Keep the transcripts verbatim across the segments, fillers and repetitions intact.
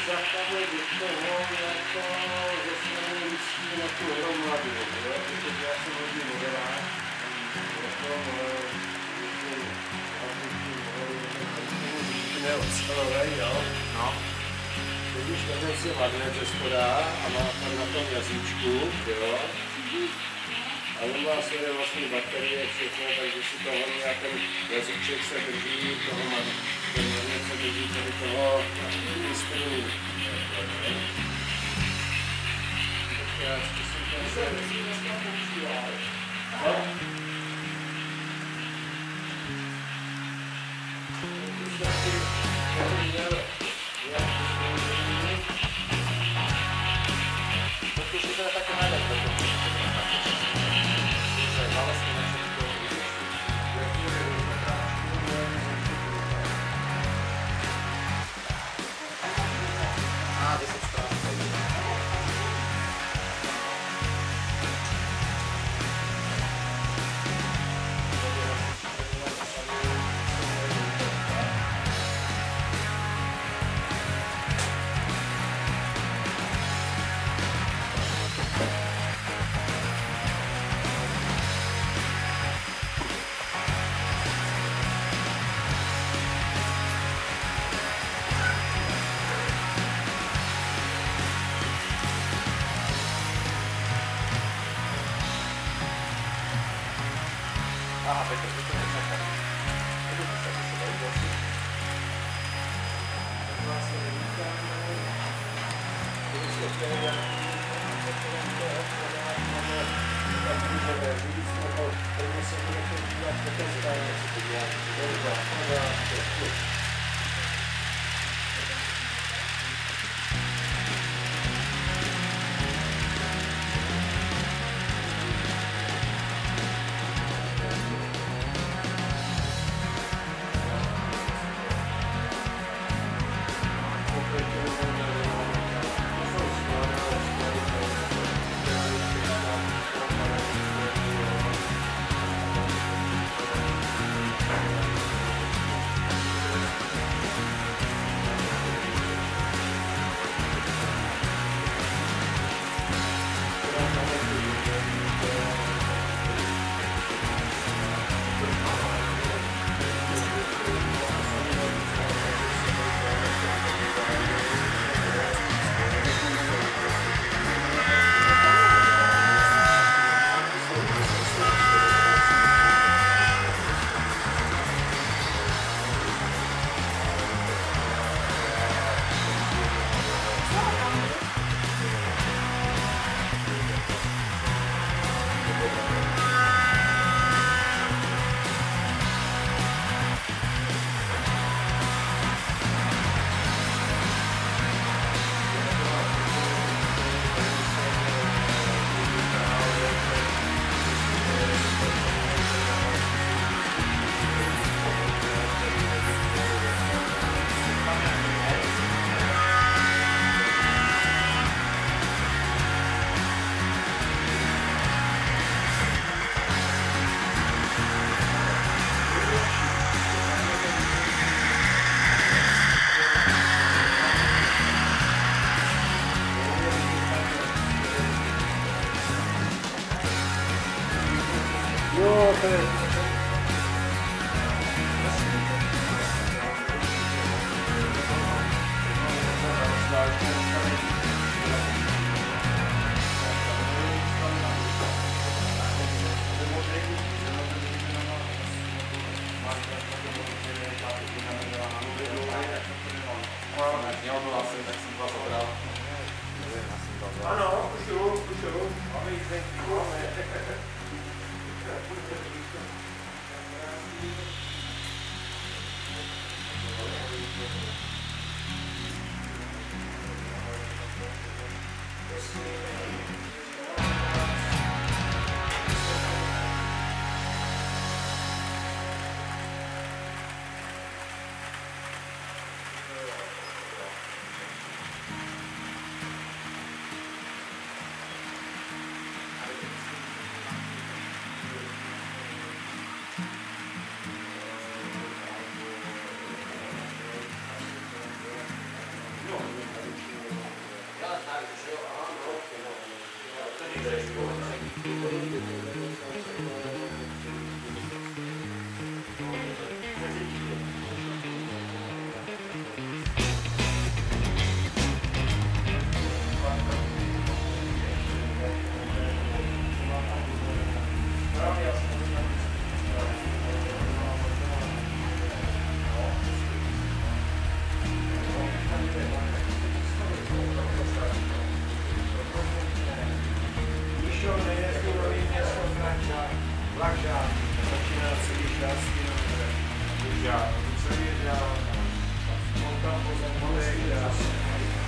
zapadlo do toho, jako ze strany lidský na tu hromadu, jo? Protože já jsem hodně modelák, neocelovej, jo? No. Když tenhle si magnet ze spoda a má tam na tom jazyčku, jo? A on má svoje vlastní baterie, všechno, takže si toho nějaký jazyček se drží, toho magnetu. Ten magnet se drží tady toho pistonu. Tak já zkusím to se dneska používat. No? Protože to je také najlepší. Aha, Petr, to to nečekám. To to nečekám, to to jde asi. Tak vlastně nevítáme. To je složité, jak to je tak můžeme říct, nebo prvně se budete dívat, potom zdáme si to dělat. Dobrá, dobrá, dobrá. Jo, to je... Ano, už jdu, už jdu. Máme jít venku. krásný, už já, to se věděl, on tam pozemkový, krásný.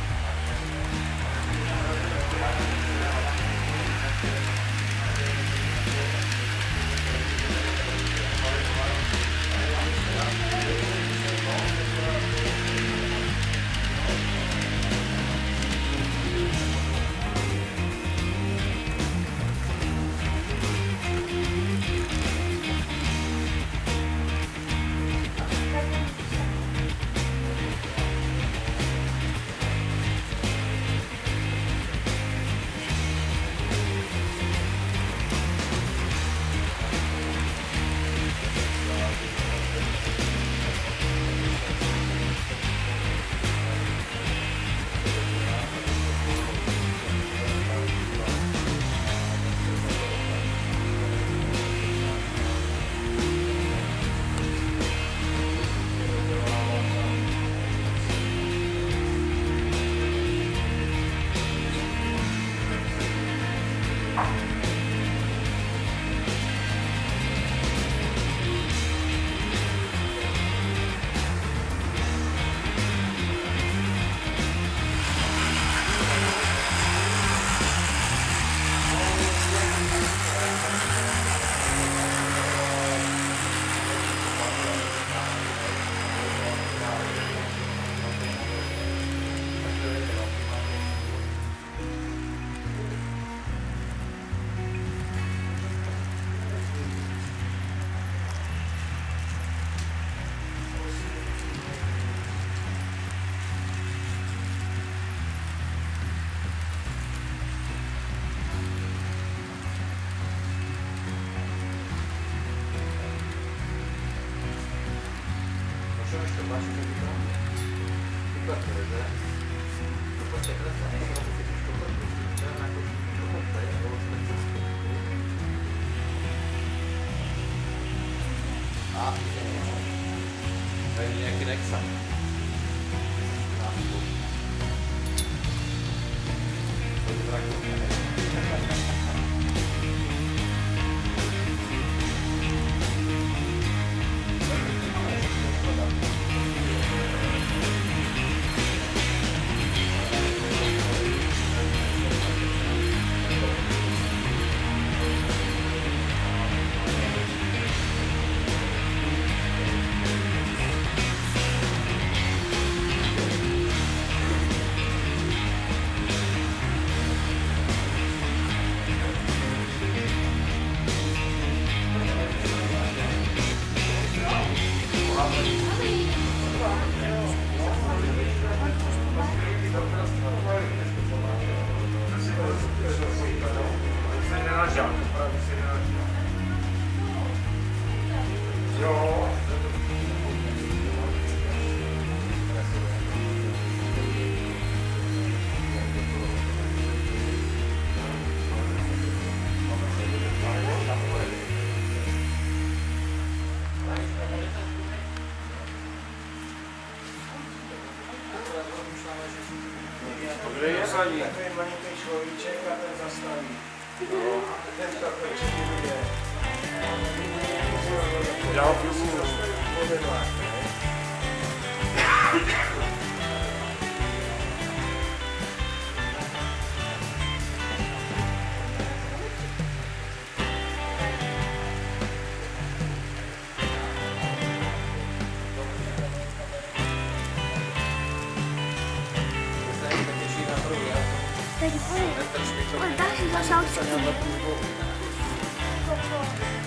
A tady nějaký Nexa. Kde je sadí? Takový malinký človíček a ten zastaví. No. Ten takový čtyři je. Já půjdu. Telefone? Oh, das ist das Auto.